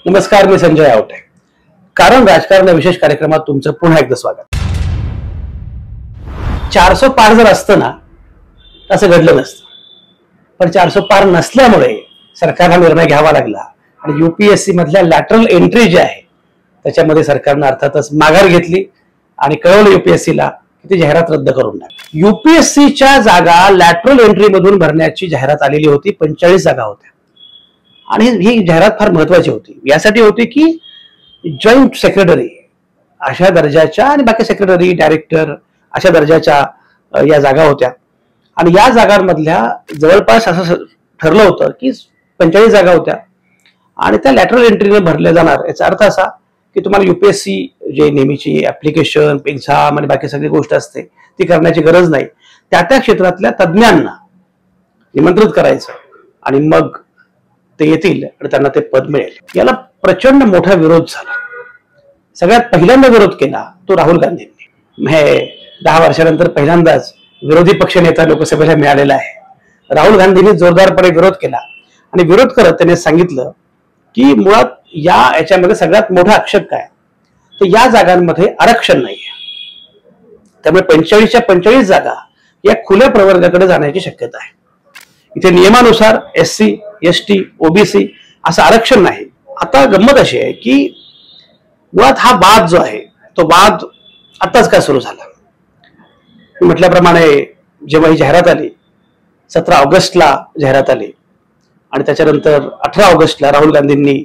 नमस्कार, मी संजय आवटे. कारण राजकारण या विशेष कार्यक्रमात तुमचं पुन्हा एकदा स्वागत. 400 पार जर असतं ना असं घडलं नसतं, पण 400 पार नसल्यामुळे सरकारला निर्णय घ्यावा लागला आणि युपीएससी मधल्या लॅटरल एंट्री जी आहे त्याच्यामध्ये सरकारनं अर्थातच माघार घेतली आणि कळवलं युपीएससीला की ती जाहिरात रद्द करून टाकली. युपीएससीच्या जागा लॅटरल एंट्री मधून भरण्याची जाहिरात आलेली होती. 45 जागा होत्या आणि ही जाहिरात फार महत्वाची होती. यासाठी होती की जॉईंट सेक्रेटरी अशा दर्जाच्या आणि बाकी सेक्रेटरी डायरेक्टर अशा दर्जाच्या या जागा होत्या आणि या जागांमधल्या जवळपास असं ठरलं होतं की 45 जागा होत्या आणि त्या लॅटरल एंट्रीने भरल्या जाणार. याचा अर्थ असा की तुम्हाला युपीएससी जे नेहमीची ऍप्लिकेशन एक्झाम आणि बाकी सगळी गोष्ट असते ती करण्याची गरज नाही. त्या क्षेत्रातल्या तज्ज्ञांना निमंत्रित करायचं आणि मग ते येतील आणि त्यांना ते पद मिळेल. याला प्रचंड मोठा विरोध झाला. सगळ्यात पहिल्यांदा विरोध केला तो राहुल गांधींनी. 10 वर्षानंतर पहिल्यांदाच विरोधी पक्ष नेता लोकसभेला मिळालेला आहे. राहुल गांधींनी जोरदारपणे विरोध केला आणि विरोध करत त्यांनी सांगितलं की मुळात याच्यामध्ये सगळ्यात मोठा आक्षेप काय तर या जागांमध्ये आरक्षण नाहीये. त्यामुळे 45च्या 45 जागा या खुल्या प्रवर्गाकडे जाण्याची शक्यता आहे. इथे नियमानुसार SC, ST, OBC असं आरक्षण नाही. आता गंमत अशी आहे की मुळात हा वाद जो आहे तो वाद आताच काय सुरू झाला. म्हटल्याप्रमाणे जेव्हा ही जाहिरात आली 17 ऑगस्टला जाहिरात आली आणि त्याच्यानंतर 18 ऑगस्टला राहुल गांधींनी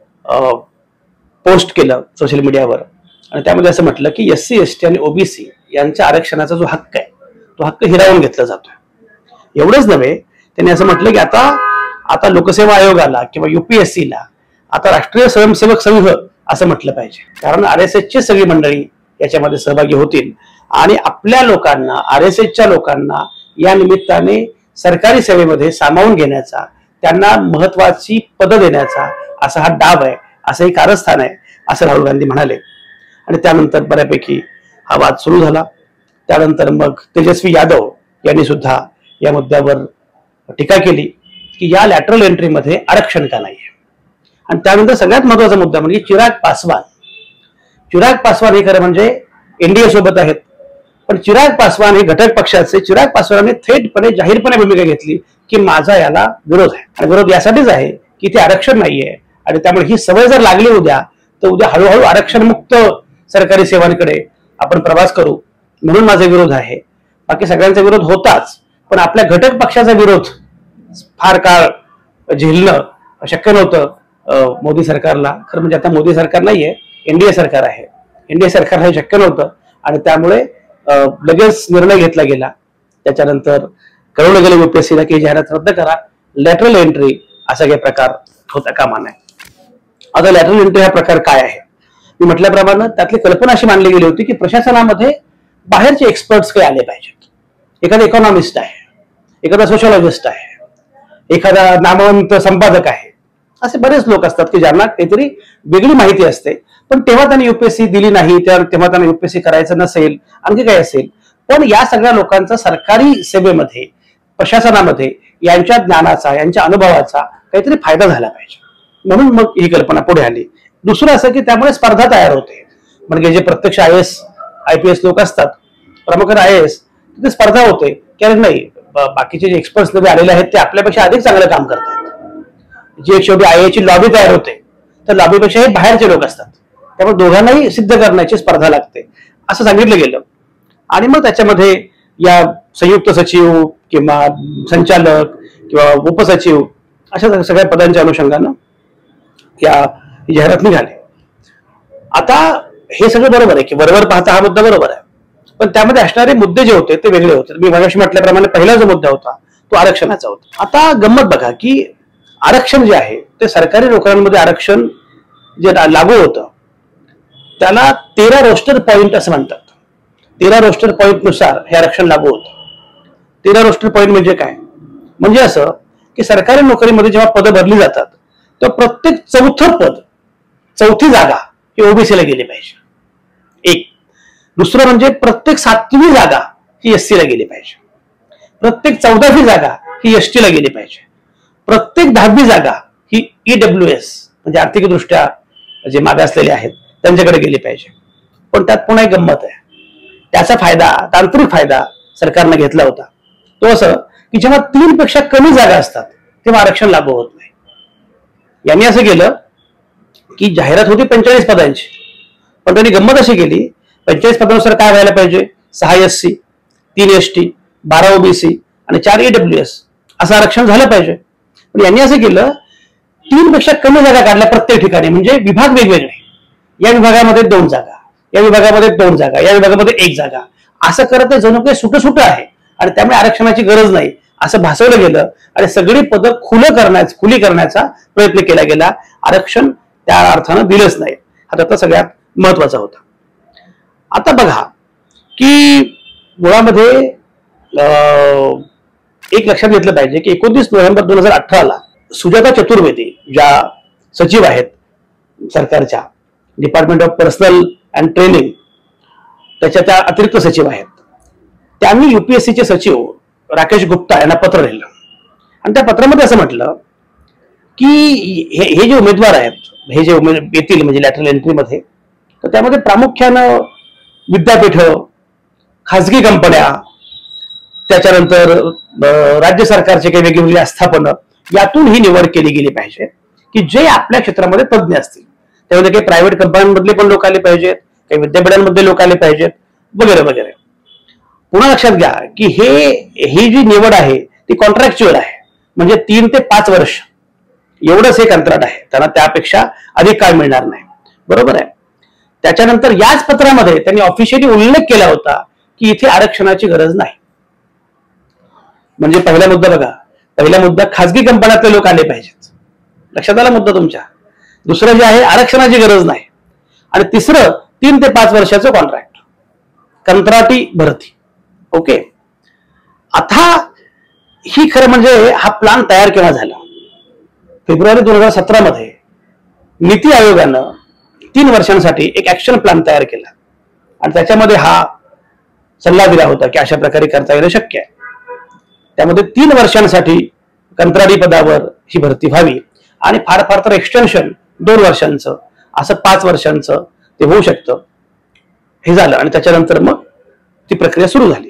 पोस्ट केलं सोशल मीडियावर आणि त्यामध्ये असं म्हटलं की SC, ST आणि OBC यांच्या आरक्षणाचा जो हक्क आहे तो हक्क हिरावून घेतला जातोय. एवढंच नव्हे, त्यांनी असं म्हटलं की आता लोकसेवा आयोगाला किंवा युपीएससीला आता राष्ट्रीय स्वयंसेवक संघ असं म्हटलं पाहिजे. कारण RSSची सगळी मंडळी याच्यामध्ये सहभागी होतील आणि आपल्या लोकांना RSSच्या लोकांना या निमित्ताने सरकारी सेवेमध्ये सामावून घेण्याचा, त्यांना महत्वाची पदं देण्याचा असा हा डाव आहे, असं एक कारस्थान आहे असं राहुल गांधी म्हणाले. आणि त्यानंतर बऱ्यापैकी हा वाद सुरू झाला. त्यानंतर मग तेजस्वी यादव यांनी सुद्धा या मुद्द्यावर टीका केली की या लॅटरल एंट्रीमध्ये आरक्षण का नाहीये. आणि त्यानंतर सगळ्यात महत्वाचा मुद्दा म्हणजे चिराग पासवान हे खरं म्हणजे NDA सोबत आहेत, पण चिराग पासवान हे घटक पक्षाचे. चिराग पासवानांनी थेटपणे जाहीरपणे भूमिका घेतली की माझा याला विरोध आहे आणि विरोध यासाठीच आहे की ते आरक्षण नाहीये आणि त्यामुळे ही सवय जर लागली उद्या तर उद्या हळूहळू आरक्षण मुक्त सरकारी सेवांकडे आपण प्रवास करू, म्हणून माझा विरोध आहे. बाकी सगळ्यांचा विरोध होताच, पण आपल्या घटक पक्षाचा विरोध फार काळ झेलणं शक्य नव्हतं मोदी सरकारला. खरं म्हणजे आता मोदी सरकार नाहीये, NDA सरकार आहे. NDA सरकारला हे शक्य नव्हतं आणि त्यामुळे लगेच निर्णय घेतला गेला. त्याच्यानंतर कळवलं गेलं युपीएससीला की जाहिरात रद्द करा, लॅटरल एंट्री असा काही प्रकार होता कामा नये. आता लॅटरल एंट्री हा प्रकार काय आहे? मी म्हटल्याप्रमाणे त्यातली कल्पना अशी मांडली गेली होती की प्रशासनामध्ये बाहेरचे एक्सपर्ट्स काही आले पाहिजेत. एखादा इकॉनॉमिस्ट आहे, एखादा सोशॉलॉजिस्ट आहे, एखादा नामवंत संपादक आहे, असे बरेच लोक असतात की ज्यांना काहीतरी वेगळी माहिती असते, पण तेव्हा त्यांनी युपीएससी दिली नाही, तेव्हा त्यांना युपीएससी करायचं नसेल, आणखी काही असेल. पण या सगळ्या लोकांचा सरकारी सेवेमध्ये, प्रशासनामध्ये यांच्या ज्ञानाचा, यांच्या अनुभवाचा काहीतरी फायदा झाला पाहिजे, म्हणून मग ही कल्पना पुढे आली. दुसरं असं की त्यामुळे स्पर्धा तयार होते. म्हणजे जे प्रत्यक्ष IAS IPS लोक असतात, प्रामुख्याने IAS, तिथे स्पर्धा होते की अरे नाही, बाकीचे जे एक्सपर्ट्स नवे आलेले आहेत ते आपल्यापेक्षा अधिक चांगलं काम करतात. जे शेवटी IAची लॉबी तयार होते, तर लॉबीपेक्षा हे बाहेरचे लोक असतात, त्यामुळे दोघांनाही सिद्ध करण्याची स्पर्धा लागते असं सांगितलं गेलं. आणि मग त्याच्यामध्ये या संयुक्त सचिव किंवा संचालक किंवा उपसचिव अशा सगळ्या पदांच्या अनुषंगानं या जाहिरात निघाली. आता हे सगळं बरोबर आहे की वरवर पाहता हा मुद्दा बरोबर आहे, पण त्यामध्ये असणारे मुद्दे जे होते ते वेगळे होते. मी मगाशी म्हटल्याप्रमाणे पहिला जो मुद्दा होता तो आरक्षणाचा होता. आता गंमत बघा की आरक्षण जे आहे ते सरकारी नोकऱ्यांमध्ये आरक्षण जे लागू होतं त्याला 13 रोस्टर पॉइंट असं म्हणतात. 13 रोस्टर पॉइंट नुसार हे आरक्षण लागू होतं. 13 रोस्टर पॉइंट म्हणजे काय? म्हणजे असं की सरकारी नोकरीमध्ये जेव्हा पदं भरली जातात तर प्रत्येक चौथं पद, चौथी जागा ही ओबीसीला गेली पाहिजे. एक. दुसरं म्हणजे प्रत्येक 7वी जागा ही SC ला गेली पाहिजे. प्रत्येक 14वी जागा ही ST ला गेली पाहिजे. प्रत्येक 10वी जागा ही EWS म्हणजे आर्थिकदृष्ट्या जे मागासलेले आहेत त्यांच्याकडे गेली पाहिजे. पण त्यात पुन्हा एक गंमत आहे. त्याचा फायदा, तांत्रिक फायदा सरकारने घेतला होता. तो असं की जेव्हा 3 पेक्षा कमी जागा असतात तेव्हा आरक्षण लागू होत नाही. यांनी असं केलं की जाहिरात होती 45 पदांची, पण त्यांनी गंमत अशी केली 45 पदानुसार काय व्हायला पाहिजे, 6 SC, 3 ST, 12 OBC आणि 4 EWS असं आरक्षण झालं पाहिजे. पण यांनी असं केलं 3 पेक्षा कमी जागा काढल्या प्रत्येक ठिकाणी, म्हणजे विभाग वेगवेगळे. या विभागामध्ये 2 जागा, या विभागामध्ये 2 जागा, या विभागामध्ये 1 जागा, असं करत ते जणू काही सुट आहे आणि त्यामुळे आरक्षणाची गरज नाही असं भासवलं गेलं आणि सगळी पदं खुली करण्याचा प्रयत्न केला गेला. आरक्षण त्या अर्थानं दिलंच नाही. हा त्याचा सगळ्यात महत्वाचा होता. आता बघा की मुळामध्ये एक लक्षात घेतलं पाहिजे की 29 नोव्हेंबर 2018 सुजाता चतुर्वेदी ज्या सचिव आहेत सरकारच्या, department of personal and training, त्याच्या त्या अतिरिक्त सचिव आहेत, त्यांनी UPSCचे सचिव राकेश गुप्ता यांना पत्र लिहिलं आणि त्या पत्रामध्ये असं म्हटलं की हे जे उमेदवार आहेत, हे जे येतील म्हणजे लॅटरल एंट्रीमध्ये, तर त्यामध्ये प्रामुख्यानं विद्यापीठ, खाजगी कंपन्या, त्याच्यानंतर राज्य सरकारचे काही वेगवेगळी आस्थापनं, यातून ही निवड केली गेली पाहिजे की जे आपल्या क्षेत्रामध्ये तज्ज्ञ असतील. त्यामध्ये काही प्रायव्हेट कंपन्यांमधले पण लोक आले पाहिजेत, काही विद्यापीठांमधले लोक आले पाहिजेत, वगैरे वगैरे. पुन्हा लक्षात घ्या की ही जी निवड आहे ती कॉन्ट्रॅक्च्युअल आहे, म्हणजे 3 ते 5 वर्ष एवढंच हे कंत्राट आहे. त्यांना त्यापेक्षा अधिक काळ मिळणार नाही. बरोबर आहे. त्याच्यानंतर याच पत्रामध्ये त्यांनी ऑफिशियली उल्लेख केला होता की इथे आरक्षणाची गरज नाही. म्हणजे पहिला मुद्दा बघा, पहिला मुद्दा खाजगी कंपन्यातले लोक आले पाहिजेत. लक्षात आला मुद्दा तुमच्या. दुसरं जे आहे आरक्षणाची गरज नाही. आणि तिसरं 3 ते 5 वर्षाचं कॉन्ट्रॅक्ट, कंत्राटी भरती. ओके. आता ही खरं म्हणजे हा प्लान तयार केला झाला फेब्रुवारी 2017 मध्ये. नीती आयोगानं 3 वर्षांसाठी एक ऍक्शन प्लॅन तयार केला आणि त्याच्यामध्ये हा सल्ला दिला होता की अशा प्रकारे करता येणं शक्य आहे. त्यामध्ये 3 वर्षांसाठी कंत्राटी पदावर ही भरती व्हावी आणि फार फार तर एक्सटेन्शन 2 वर्षांचं, असं 5 वर्षांचं ते होऊ शकतं. हे झालं आणि त्याच्यानंतर मग ती प्रक्रिया सुरू झाली.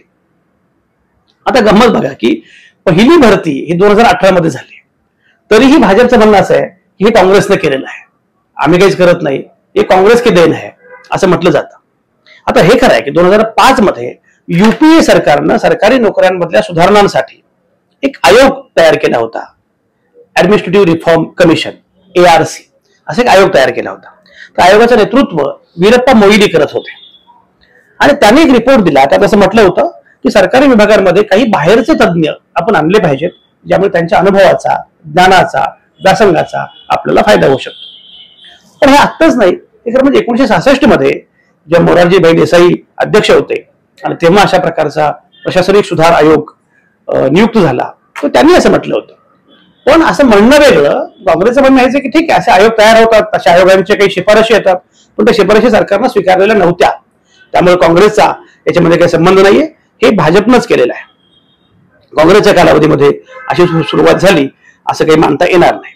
आता गंमत बघा की पहिली भरती ही 2018 मध्ये झाली. तरीही भाजपचं म्हणणं असं आहे की हे काँग्रेसने केलेलं आहे, आम्ही काहीच करत नाही, हे काँग्रेस की देण आहे असं म्हटलं जातं. आता हे खरं आहे की 2005 मध्ये UPA सरकारनं सरकारी नोकऱ्यांमधल्या सुधारणांसाठी एक आयोग तयार केला होता, ऍडमिनिस्ट्रेटिव्ह रिफॉर्म कमिशन, ARC, असा एक आयोग तयार केला होता. त्या आयोगाचं नेतृत्व वीरप्पा मोईली करत होते आणि त्यांनी एक रिपोर्ट दिला. त्यात असं म्हटलं होतं की सरकारी विभागांमध्ये काही बाहेरचे तज्ज्ञ आपण आणले पाहिजेत, ज्यामुळे त्यांच्या अनुभवाचा, ज्ञानाचा, व्यासंगाचा आपल्याला फायदा होऊ शकतो. पण हे आत्ताच नाही, हे खरं म्हणजे 1966 मध्ये जेव्हा मोरारजी भाई देसाई अध्यक्ष होते आणि तेव्हा अशा प्रकारचा प्रशासनिक सुधार आयोग नियुक्त झाला, तर त्यांनी असं म्हटलं होतं. पण असं म्हणणं वेगळं, काँग्रेसचं म्हणणं आहे की ठीक आहे, असे आयोग तयार होतात, अशा आयोगांच्या काही शिफारशी येतात, पण त्या शिफारशी सरकारनं स्वीकारलेल्या नव्हत्या, त्यामुळे काँग्रेसचा याच्यामध्ये काही संबंध नाहीये, हे भाजपनंच केलेलं आहे. काँग्रेसच्या कालावधीमध्ये अशी सुरुवात झाली असं काही मानता येणार नाही.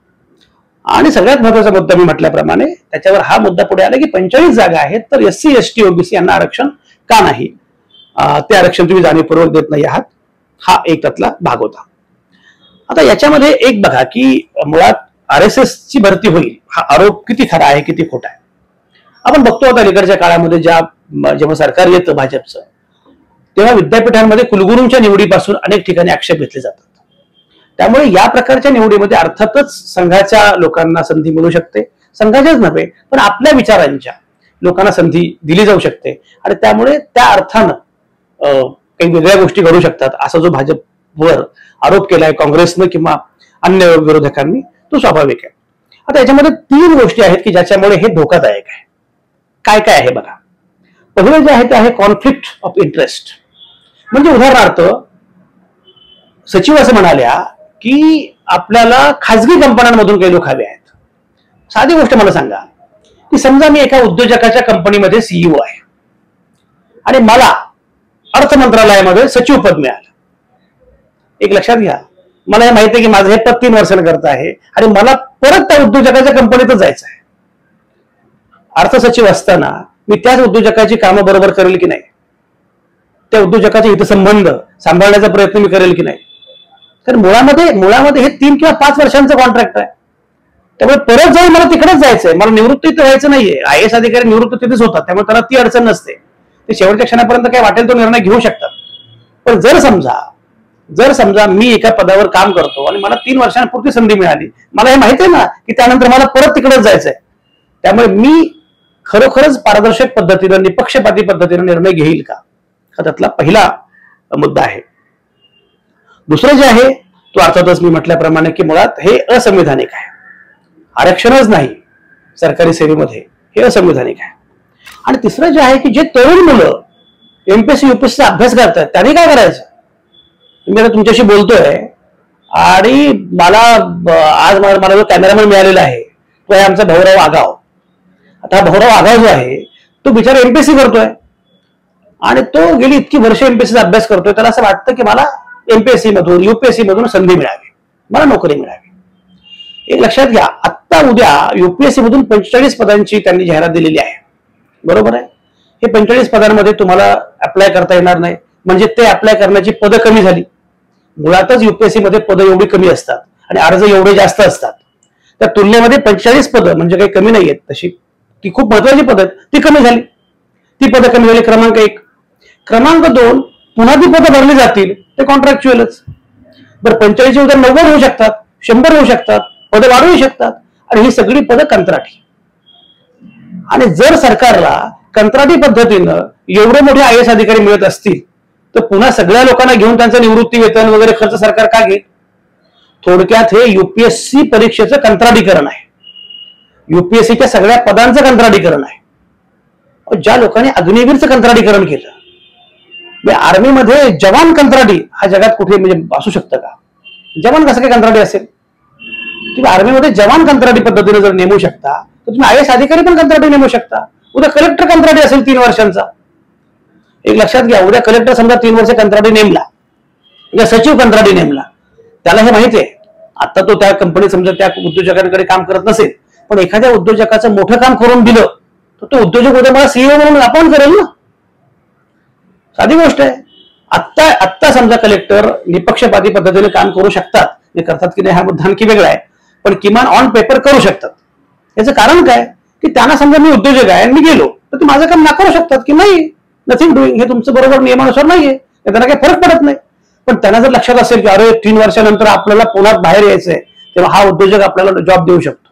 आणि सगळ्यात महत्वाचा मुद्दा मी म्हटल्याप्रमाणे त्याच्यावर हा मुद्दा पुढे आला की 45 जागा आहेत, तर SC, ST, OBC यांना आरक्षण का नाही? ते आरक्षण तुम्ही जाणीवपूर्वक देत नाही आहात, हा एक त्यातला भाग होता. आता याच्यामध्ये एक बघा की मुळात RSS ची भरती होईल हा आरोप किती खरा आहे, किती खोटा आहे. आपण बघतो आता अलीकडच्या काळामध्ये जेव्हा सरकार येतं भाजपचं, तेव्हा विद्यापीठांमध्ये कुलगुरूंच्या निवडीपासून अनेक ठिकाणी आक्षेप घेतले जातात. त्यामुळे या प्रकारच्या निवडीमध्ये अर्थातच संघाच्या लोकांना संधी मिळू शकते, संघाच्याच नव्हे पण आपल्या विचारांच्या लोकांना संधी दिली जाऊ शकते आणि त्यामुळे त्या अर्थानं काही वेगळ्या गोष्टी घडू शकतात, असा जो भाजपवर आरोप केलाय काँग्रेसनं किंवा अन्य विरोधकांनी, तो स्वाभाविक आहे. आता याच्यामध्ये 3 गोष्टी आहेत की ज्याच्यामुळे हे धोकादायक आहे. काय काय आहे बघा. पहिलं जे आहे ते आहे कॉन्फ्लिक्ट ऑफ इंटरेस्ट. म्हणजे उदाहरणार्थ सचिव असं म्हणाल्या की आपल्याला खाजगी कंपन्यांमधून काही लोक हवे आहेत. साधी गोष्ट मला सांगा की समजा मी एका उद्योजकाच्या कंपनीमध्ये CEO आहे आणि मला अर्थ मंत्रालयामध्ये सचिव पद मिळालं. एक लक्षात घ्या, मला हे माहिती आहे की माझं हे पद 3 वर्षांकरता आहे आणि मला परत त्या उद्योजकाच्या कंपनीतच जायचं आहे. अर्थसचिव असताना मी त्याच उद्योजकाची कामं बरोबर करेल की नाही, त्या उद्योजकाचे हितसंबंध सांभाळण्याचा प्रयत्न मी करेल की नाही. तर मुळामध्ये हे 3 किंवा 5 वर्षांचं कॉन्ट्रॅक्ट आहे. त्यामुळे परत जाऊन मला तिकडेच जायचंय, मला निवृत्त इथं व्हायचं नाहीये. IAS अधिकारी निवृत्त तिथेच होतात, त्यामुळे त्याला ती अडचण नसते. ते शेवटच्या क्षणापर्यंत काय वाटेल तो निर्णय घेऊ शकतात. पण जर समजा मी एका पदावर काम करतो आणि मला 3 वर्षांपूर्ती संधी मिळाली, मला हे माहिती आहे ना की त्यानंतर मला परत तिकडेच जायचंय. त्यामुळे मी खरोखरच पारदर्शक पद्धतीनं, निपक्षपाती पद्धतीनं निर्णय घेईल का, हा त्यातला पहिला मुद्दा आहे. दुसरं जे आहे तो अर्थातच मी म्हटल्याप्रमाणे की मुळात हे असंवैधानिक आहे. आरक्षणच नाही सरकारी सेवेमध्ये, हे असंवैधानिक आहे. आणि तिसरं जे आहे की जे तरुण मुलं MPSC UPSCचा अभ्यास करतात त्यांनी काय करायचं. मी आता तुमच्याशी बोलतोय आणि आज मला जो कॅमेरामॅन मिळालेला आहे तो आहे आमचा भाऊराव आगाव. आता हा भाऊराव आगाव जो आहे तो बिचारा MPSC करतोय आणि तो गेली इतकी वर्ष MPSCचा अभ्यास करतोय. त्याला असं वाटतं की मला MPSC मधून UPSC मधून संधी मिळावी, मला नोकरी मिळावी. एक लक्षात घ्या, आत्ता उद्या UPSC मधून 45 पदांची त्यांनी जाहिरात दिलेली आहे, बरोबर आहे. हे 45 पदांमध्ये तुम्हाला अप्लाय करता येणार नाही, म्हणजे ते अप्लाय करण्याची पदं कमी झाली. मुळातच UPSC मध्ये पदं एवढी कमी असतात आणि अर्ज एवढे जास्त असतात. त्या तुलनेमध्ये 45 पदं म्हणजे काही कमी नाहीयेत, तशी ती खूप महत्वाची पदं ती कमी झाली. ती पदं कमी झाली, क्रमांक 1. क्रमांक 2, पुन्हा ती पदं भरली जातील ते कॉन्ट्रॅक्च्युअलच. बरं, 45 उद्या 90 होऊ शकतात, 100 होऊ शकतात, पदं वाढवू शकतात आणि ही सगळी पदं कंत्राटी. आणि जर सरकारला कंत्राटी पद्धतीनं एवढे मोठे IAS अधिकारी मिळत असतील तर पुन्हा सगळ्या लोकांना घेऊन त्यांचं निवृत्ती वेतन वगैरे खर्च सरकार का घेईल. थोडक्यात हे UPSC परीक्षेचं कंत्राटीकरण आहे, UPSCच्या सगळ्या पदांचं कंत्राटीकरण आहे. ज्या लोकांनी अग्निवीरचं कंत्राटीकरण केलं, आर्मीमध्ये जवान कंत्राटी हा जगात कुठे म्हणजे असू शकतं का. जवान कसं काय कंत्राटी असेल. तुम्ही आर्मीमध्ये जवान कंत्राटी पद्धतीने जर नेमू शकता तर तुम्ही IAS अधिकारी पण कंत्राटी नेमू शकता. उद्या कलेक्टर कंत्राटी असेल 3 वर्षांचा. एक लक्षात घ्या, उद्या कलेक्टर समजा 3 वर्ष कंत्राटी नेमला, उद्या सचिव कंत्राटी नेमला, त्याला हे माहिती आहे आता तो त्या कंपनीत समजा त्या उद्योजकांकडे काम करत नसेल, पण एखाद्या उद्योजकाचं मोठं काम करून दिलं तर तो उद्योजक उद्या मला CEO म्हणून अपॉइंट करेल ना. साधी गोष्ट आहे. आत्ता समजा कलेक्टर निपक्षपाती पद्धतीने काम करू शकतात, हे करतात की नाही हा मुद्दा आणखी वेगळा आहे, पण किमान ऑन पेपर करू शकतात. याचं कारण काय की त्यांना समजा मी उद्योजक आहे आणि मी गेलो तर ते माझं काम नाकारू शकतात की नाही, नथिंग डुईंग, हे तुमचं बरोबर नियमानुसार नाहीये, त्यांना काही फरक पडत नाही. पण त्यांना जर लक्षात असेल की अरे 3 वर्षानंतर आपल्याला पुन्हा बाहेर यायचंय, तेव्हा हा उद्योजक आपल्याला जॉब देऊ शकतो.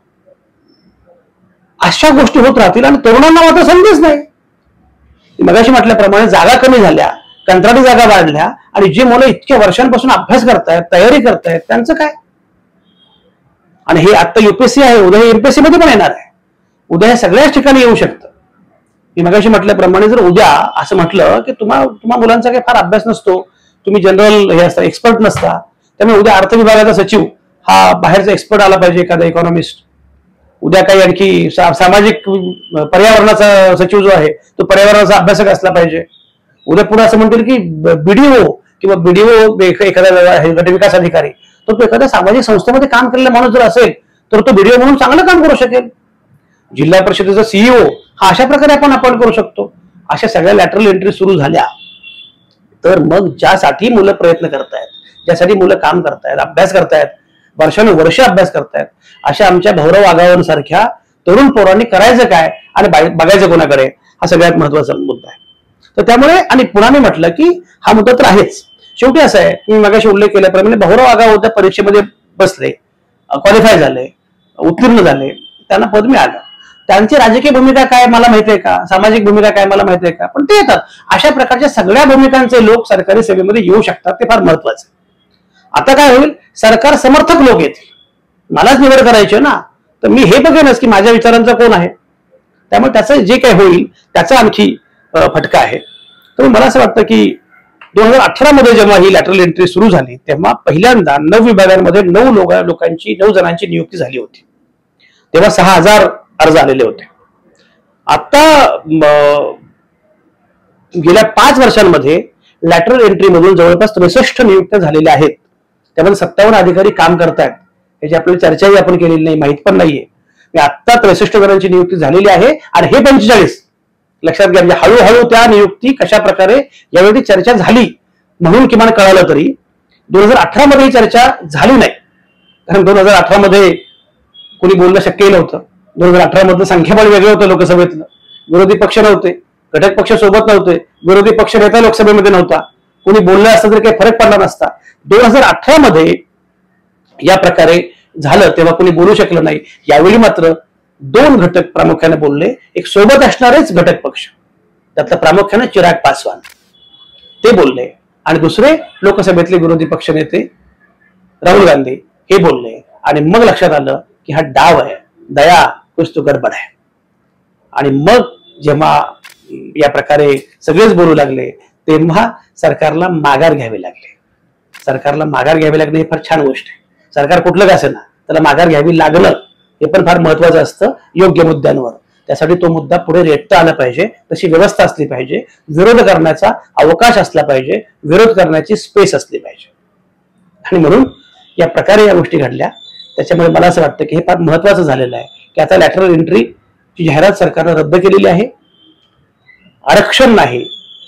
अशा गोष्टी होत राहतील आणि तरुणांना मात्र संधीच नाही. मगाशी म्हटल्याप्रमाणे जागा कमी झाल्या, कंत्राटी जागा वाढल्या आणि जी मुलं इतक्या वर्षांपासून अभ्यास करतायत, तयारी करतायत, त्यांचं काय. आणि हे आता UPSC आहे, उद्या MPSC मध्ये पण येणार आहे, उद्या हे सगळ्याच ठिकाणी येऊ शकतं. मी मगाशी म्हटल्याप्रमाणे जर उद्या असं म्हटलं की तुम्हा मुलांचा काही फार अभ्यास नसतो, तुम्ही जनरल हे असता, एक्सपर्ट नसता, त्यामुळे उद्या अर्थ विभागाचा सचिव हा बाहेरचा एक्सपर्ट आला पाहिजे, एखादा इकॉनॉमिस्ट. उद्या काही आणखी सामाजिक पर्यावरणाचा सचिव जो आहे तो पर्यावरणाचा अभ्यासक असला पाहिजे. उद्या पुढे असं म्हणतील की BDO किंवा BDO एखादा गट विकास अधिकारी, तर तो एखाद्या सामाजिक संस्थेमध्ये काम केलेला माणूस जर असेल तर तो BDO म्हणून चांगलं काम करू शकेल. जिल्हा परिषदेचा CEO हा अशा प्रकारे आपण अपॉइंट करू शकतो. अशा सगळ्या लॅटरल एंट्री सुरू झाल्या तर मग ज्यासाठी मुलं प्रयत्न करतायत, ज्यासाठी मुलं काम करतायत, अभ्यास करतायत, वर्षानुवर्ष अभ्यास करतायत, अशा आमच्या भाऊराव आगावांसारख्या तरुण पोरांनी करायचं काय आणि बघायचं कोणाकडे, हा सगळ्यात महत्वाचा मुद्दा आहे. तर त्यामुळे आणि पुन्हा मी म्हटलं की हा मुद्दा तर आहेच. शेवटी असं आहे, तुम्ही मगाशी उल्लेख केल्याप्रमाणे भाऊराव आगाव त्या परीक्षेमध्ये बसले, क्वालिफाय झाले, उत्तीर्ण झाले, त्यांना पद मिळालं. त्यांची राजकीय भूमिका काय मला माहिती आहे का, सामाजिक भूमिका काय मला माहिती आहे का, पण ते येतात. अशा प्रकारच्या सगळ्या भूमिकांचे लोक सरकारी सेवेमध्ये येऊ शकतात, ते फार महत्वाचं. आता काय होईल, सरकार समर्थक लोक येतील, मलाच निवड करायची ना, तर मी हे बघेनच की माझ्या विचारांचा कोण आहे. त्यामुळे त्याचं जे काही होईल त्याचा आणखी फटका आहे. तर मला असं वाटतं की 2018 मध्ये जेव्हा ही लॅटरल एंट्री सुरू झाली तेव्हा पहिल्यांदा 9 विभागांमध्ये 9 जणांची नियुक्ती झाली होती. तेव्हा 6000 अर्ज आलेले होते. आता गेल्या 5 वर्षांमध्ये लॅटरल एंट्री मधून जवळपास 63 नियुक्त्या झालेल्या आहेत. त्यामध्ये 57 अधिकारी काम करतायत, याची आपल्याला चर्चाही आपण केलेली नाही, माहित पण नाहीये. आता 63 जणांची नियुक्ती झालेली आहे आणि हे 45 लक्षात घ्या. म्हणजे हळूहळू त्या नियुक्ती कशा प्रकारे यावेळी चर्चा झाली म्हणून किमान कळालं तरी 2018 मध्ये ही चर्चा झाली नाही, कारण 2018 मध्ये कोणी बोलणं शक्यही नव्हतं. 2018 मधलं संख्याबळ वेगळं होतं, लोकसभेतलं विरोधी पक्ष नव्हते, घटक पक्ष सोबत नव्हते, विरोधी पक्ष नेता लोकसभेमध्ये नव्हता, कोणी बोललं असतं तरी काही फरक पडला नसता. 2018 मध्ये या प्रकारे झालं तेव्हा कोणी बोलू शकलं नाही. यावेळी मात्र 2 घटक प्रामुख्याने बोलले, एक सोबत असणारेच घटक पक्ष, त्यातलं प्रामुख्याने चिराग पासवान ते बोलले आणि दुसरे लोकसभेतले विरोधी पक्ष नेते राहुल गांधी हे बोलले. आणि मग लक्षात आलं की हा डाव आहे, दया कुछ तो गडबड आहे. आणि मग जेव्हा या प्रकारे सगळेच बोलू लागले तेव्हा सरकारला माघार घ्यावी लागली. सरकारला माघार घ्यावी लागणे ही फार छान गोष्ट आहे. सरकार कुठलं का असेना त्याला माघार घ्यावी लागणं हे पण फार महत्वाचं असतं योग्य मुद्द्यांवर. त्यासाठी तो मुद्दा पुढे रेटता आला पाहिजे, तशी व्यवस्था असली पाहिजे, विरोध करण्याचा अवकाश असला पाहिजे, विरोध करण्याची स्पेस असली पाहिजे. आणि म्हणून या प्रकारे या गोष्टी घडल्या. त्याच्यामुळे मला असं वाटतं की हे फार महत्वाचं झालेलं आहे की आता लॅटरल एंट्रीची जाहिरात सरकारनं रद्द केलेली आहे. आरक्षण नाही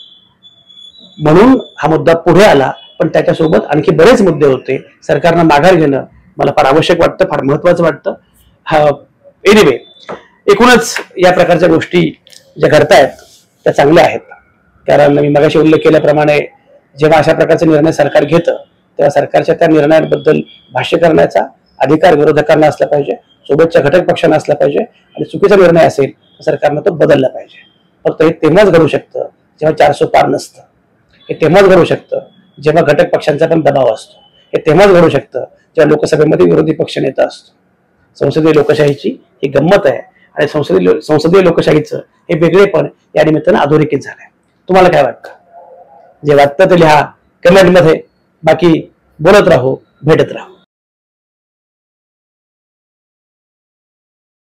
म्हणून हा मुद्दा पुढे आला, पण त्याच्यासोबत आणखी बरेच मुद्दे होते. सरकारनं माघार घेणं मला फार आवश्यक वाटतं, फार महत्वाचं वाटतं. एनिवे, एकूणच या प्रकारच्या गोष्टी ज्या घडतायत त्या चांगल्या आहेत. कारण मी मगाशी उल्लेख केल्याप्रमाणे जेव्हा अशा प्रकारचे निर्णय सरकार घेतं तेव्हा सरकारच्या त्या निर्णयांबद्दल भाष्य करण्याचा अधिकार विरोधकांना असला पाहिजे, सोबतच्या घटक पक्षांना असला पाहिजे. आणि चुकीचा निर्णय असेल तर सरकारनं तो बदलला पाहिजे. फक्त हे तेव्हाच घडू शकतं जेव्हा 400 पार नसतं. हे तेव्हाच घडू शकतं जेव्हा घटक पक्षांचा पण दबाव असतो. हे तेव्हाच घडू शकतं जेव्हा लोकसभेमध्ये विरोधी पक्ष नेता असतो. संसदीय लोकशाहीची ही गंमत आहे आणि संसदीय लोकशाहीचं हे वेगळेपण या निमित्तानं अधोरेखित झालंय. तुम्हाला काय वाटतं? जे वाटतं ते लिहा कमेंटमध्ये. बाकी बोलत राहू, भेटत राहू.